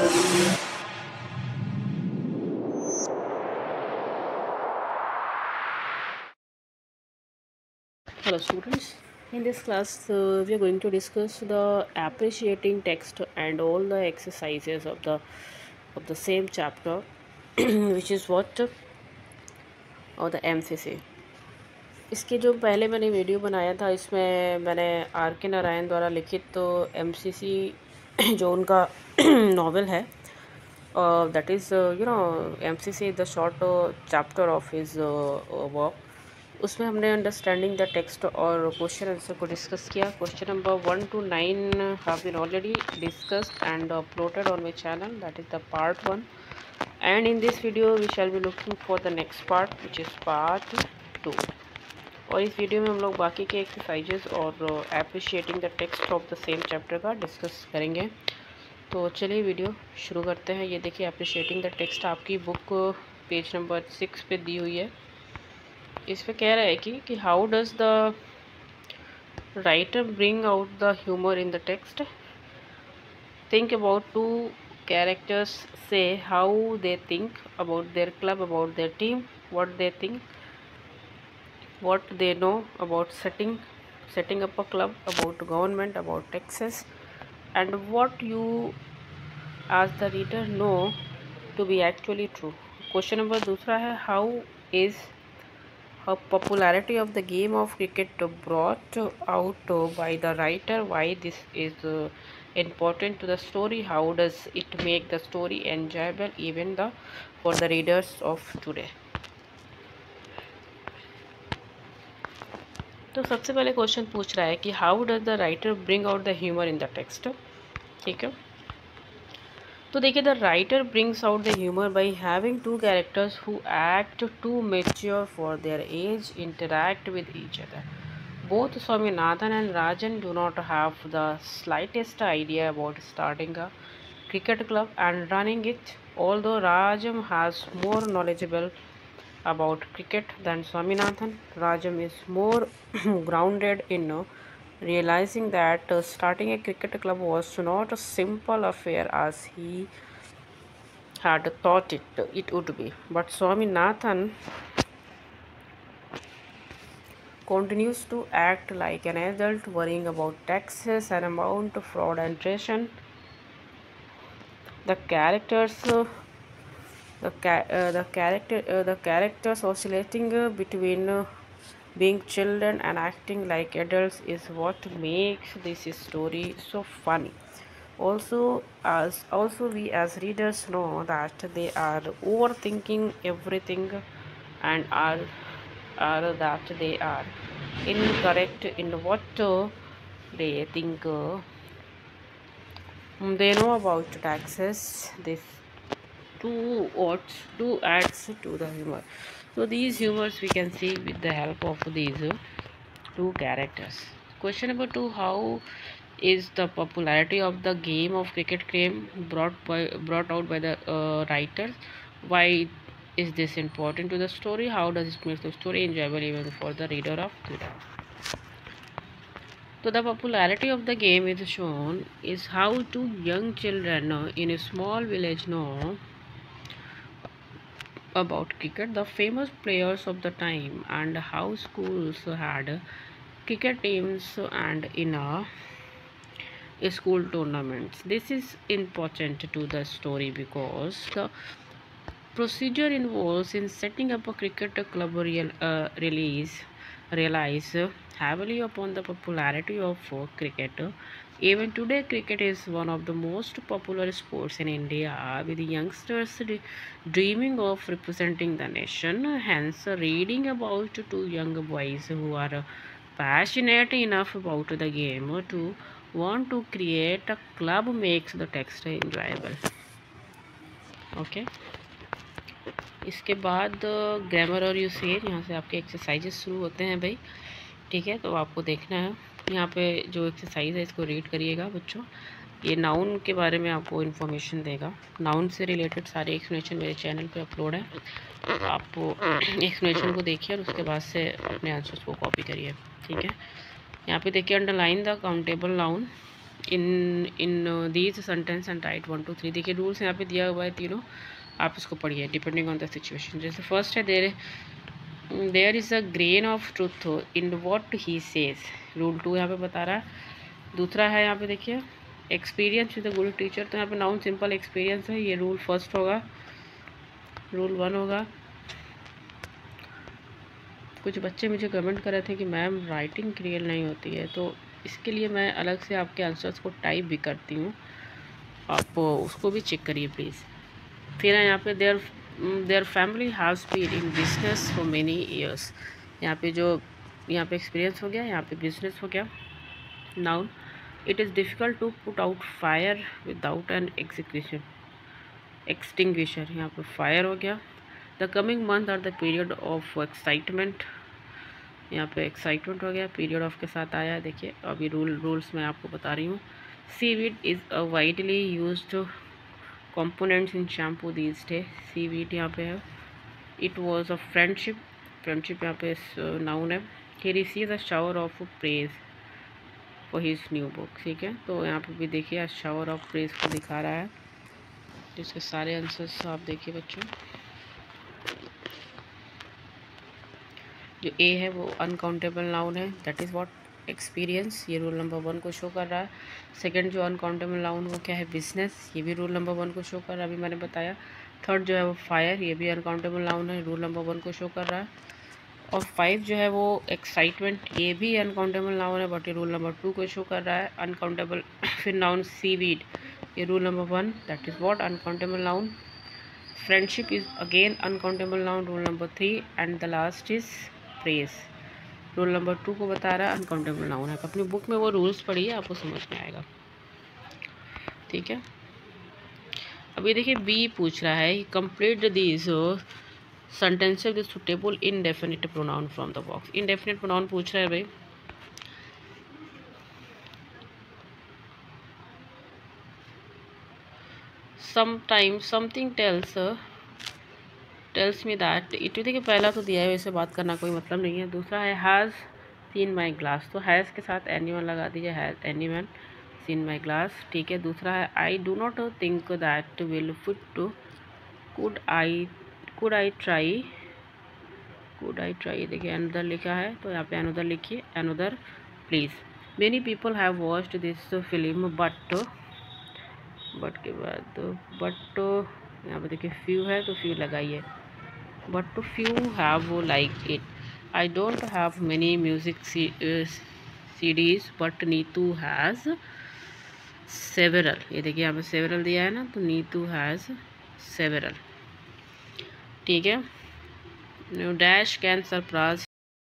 Hello students, in this class we are going to discuss the appreciating text and all the exercises of the same chapter which is what और the MCC। इसके जो पहले मैंने video बनाया था इसमें मैंने आर के नारायण द्वारा लिखित तो MCC जो उनका नॉवेल है that is MCC is the short chapter of his work. उसमें हमने अंडरस्टैंडिंग द टेक्स्ट और क्वेश्चन आंसर को डिस्कस किया। Question number 1 to 9 have been already discussed and uploaded on my channel, that is the part 1, and in this video we shall be looking for the next part which is part 2। और इस video में हम लोग बाकी के exercises और appreciating the text of the same chapter का discuss करेंगे। तो चलिए वीडियो शुरू करते हैं। ये देखिए एप्रिशिएटिंग द टेक्स्ट आपकी बुक पेज नंबर 6 पे दी हुई है। इस पे कह रहा है कि how does the writer bring out the humour in the text. Think about two characters, say how they think about their club, about their team, what they think, what they know about setting up a club, about government, about taxes, and what you as the reader know to be actually true। Question number दूसरा है how is a popularity of the game of cricket brought out by the writer, why this is important to the story, how does it make the story enjoyable even for the readers of today। तो सबसे पहले question पूछ रहा है कि how does the writer bring out the humour in the text. ठीक है, तो देखिए the writer brings out the humour by having two characters who act too mature for their age, interact with each other. Both Swaminathan and Rajan do not have the slightest idea about starting a cricket club and running it. Although Rajam has more knowledgeable about cricket than Swaminathan, Rajam is more grounded in realizing that starting a cricket club was not a simple affair as he had thought it would be. But Swaminathan continues to act like an adult, worrying about taxes and amount, fraud and treason. The characters, the characters oscillating between being children and acting like adults is what makes this story so funny. Also we as readers know that they are overthinking everything and are that they are incorrect in what they think they know about taxes. This two adds to the humor. So these humors we can see with the help of these two characters. Question number 2, how is the popularity of the game of cricket came brought out by the writers, why is this important to the story, how does it make the story enjoyable even for the reader of today। So the popularity of the game is shown is how two young children in a small village know about cricket, the famous players of the time, and how schools had cricket teams and in a school tournaments. This is important to the story because the procedure involves in setting up a cricket club relies heavily upon the popularity of cricket. Even today, cricket is one of the most popular sports in India, with youngsters dreaming of representing the nation. Hence, reading about two young boys who are passionate enough about the game to want to create a club makes the text enjoyable। Okay, इसके बाद grammar और usage, यहाँ से आपके exercises शुरू होते हैं भाई। ठीक है, तो आपको देखना है यहाँ पे जो एक्सरसाइज है इसको रीड करिएगा बच्चों। ये नाउन के बारे में आपको इन्फॉर्मेशन देगा, नाउन से रिलेटेड सारे एक्सप्लेनेशन मेरे चैनल पे अपलोड है। तो आप एक्सप्लेनेशन को देखिए और उसके बाद से अपने आंसर्स को कॉपी करिए। ठीक है, यहाँ पे देखिए underline the countable noun in these sentence and write 1 2 3। देखिए रूल्स यहाँ पे दिया हुआ है तीनों, आप इसको पढ़िए डिपेंडिंग ऑन द सिचुएशन। जैसे फर्स्ट है there is a grain of truth in what he says, rule 2 यहाँ पे बता रहा है। दूसरा है यहाँ पे देखिए experience with a good teacher, तो यहाँ पे नाउन सिंपल एक्सपीरियंस है, ये रूल फर्स्ट होगा, रूल 1 होगा। कुछ बच्चे मुझे कमेंट कर रहे थे कि मैम राइटिंग क्लियर नहीं होती है, तो इसके लिए मैं अलग से आपके आंसर्स को टाइप भी करती हूँ, आप उसको भी चेक करिए प्लीज़। फिर है यहाँ पे their family has been in business for many years, यहाँ पे एक्सपीरियंस हो गया, यहाँ पे बिजनेस हो गया। Noun it is difficult to put out fire without an extinguisher, यहाँ पे फायर हो गया। The coming month are the period of excitement, यहाँ पे एक्साइटमेंट हो गया, पीरियड ऑफ के साथ आया है। देखिए अभी रूल्स मैं आपको बता रही हूँ। Seaweed is a widely used components in shampoo these day, seaweed यहाँ पे है। It was a friendship, friendship यहाँ पे नाउन है। He received a shower of praise for his new book, ठीक है। तो यहाँ पे भी देखिए शावर ऑफ प्रेज को दिखा रहा है, जिसके सारे आंसर्स आप देखिए बच्चों। जो ए है वो अनकाउंटेबल नाउन है, दैट इज़ व्हाट एक्सपीरियंस, ये रूल नंबर 1 को शो कर रहा है। सेकंड जो अनकाउंटेबल नाउन वो क्या है, बिजनेस, ये भी रूल नंबर 1 को शो कर रहा है, अभी मैंने बताया। थर्ड जो है वो फायर, ये भी अनकाउंटेबल नाउन है, रूल नंबर 1 को शो कर रहा है। और 5 जो है वो एक्साइटमेंट, ये भी अनकाउंटेबल नाउन है बट ये रूल नंबर 2 को शो कर रहा है, अनकाउंटेबल। फिर नाउन सीवीड, ये rule number 1, that is what uncountable noun. Friendship is again uncountable noun, rule number 3। And the last is praise, rule number 2 को बता रहा है, अनकाउंटेबल नाउन है। अपनी बुक में वो रूल्स पढ़िए, आपको समझ में आएगा, ठीक है। अभी देखिए बी पूछ रहा है complete these sentences with suitable indefinite pronoun from the box. Indefinite pronoun पूछ रहा है भाई। Sometimes something tells me that it, देखिए पहला तो दिया है, वैसे बात करना कोई मतलब नहीं है। दूसरा है हैज़ सीन माई ग्लास, तो हैज़ के साथ एनीवन लगा दीजिए, has anyone seen my glass, ठीक है। दूसरा है I do not think that will fit too, could I try, देखिए अनदर लिखा है, तो यहाँ पे अनदर लिखिए, another please. Many people have watched this film but के बाद बट यहाँ पे देखिए फ्यू है तो फ्यू लगाइए, but few have like it. I don't have many music CDs but Neetu has several, ये देखिए यहाँ पे सेवरल दिया है ना, तो नीतू हैज़ सेवरल, ठीक है। Dash can surprise